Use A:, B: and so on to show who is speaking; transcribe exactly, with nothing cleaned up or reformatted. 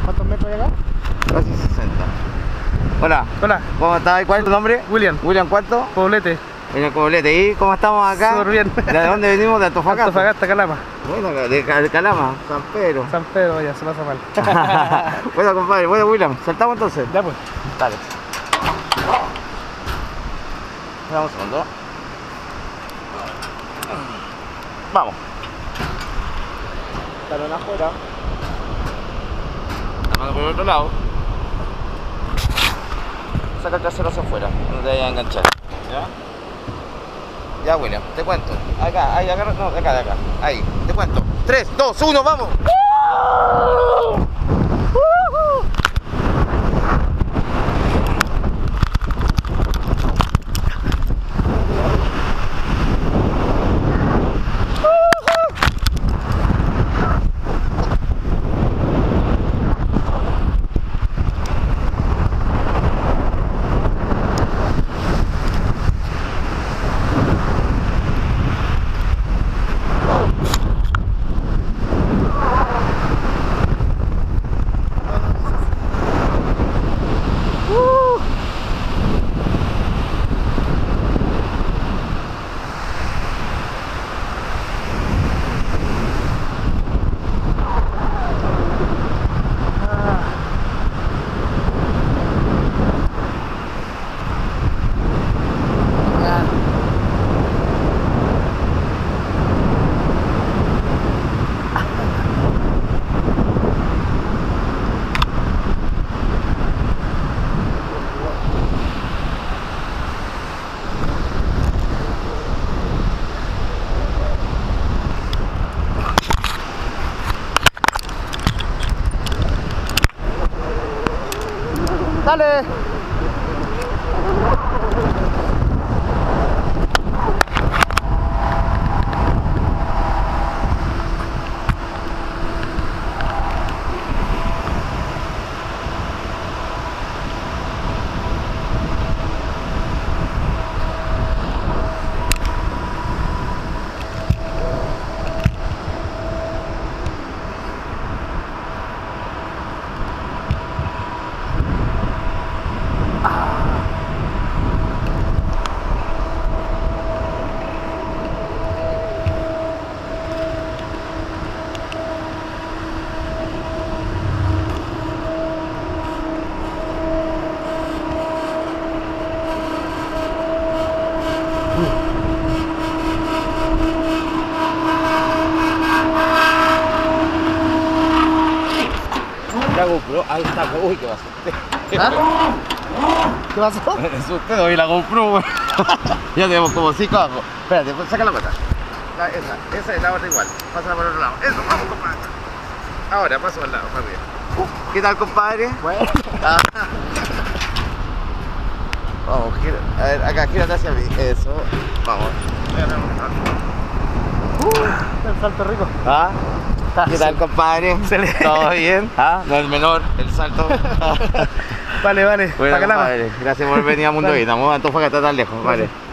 A: ¿Cuántos metros hay acá?
B: Casi sesenta. Hola.
A: Hola.
B: ¿Cómo estás? ¿Cuál es tu nombre?
A: William.
B: William, ¿cuánto?
A: Poblete.
B: William Poblete. ¿Y cómo estamos acá?
A: Súper bien.
B: ¿De dónde venimos? ¿De Antofagasta?
A: Antofagasta, Calama.
B: Bueno, de, de Calama, San Pedro.
A: San Pedro, ya, se pasa mal.
B: Bueno, compadre. Bueno, William, ¿saltamos entonces?
A: Ya pues.
B: Dale. Vamos un segundo. Vamos. Talón afuera. La mano por el otro lado. Saca el trasero hacia afuera, no te vayas a enganchar. ¿Ya? Ya, William, te cuento. Acá, ahí, agarra. No, de acá, de acá. Ahí, te cuento. tres, dos, uno, ¡vamos!
A: ¡Dale!
B: La GoPro, ahí está. Uy, ¿qué pasó?
A: ¿Ah? ¿Qué pasó?
B: Me asusté, doy la GoPro, güey. Ya tenemos como cinco abajo. Espérate, pues saca la cuenta. La, esa, esa es la otra igual. Pásala por el otro lado. Eso, vamos, compadre. Ahora, paso al lado, para arriba. ¿Qué tal, compadre?
A: Bueno.
B: Ah. Vamos, gira. A ver, acá, gírate hacia mí. Eso. Vamos.
A: Uh, el salto rico.
B: ¿Ah?
A: Ah,
B: ¿Qué tal,
A: sí.
B: compadre?
A: Excelente.
B: ¿Todo bien? ¿Ah? No es menor el salto.
A: Vale, vale.
B: Bueno,
A: Pa' Calama.
B: compadre, gracias por venir a Mundo
A: Dale.
B: Vida. Vamos a Antofagasta tan lejos, vale.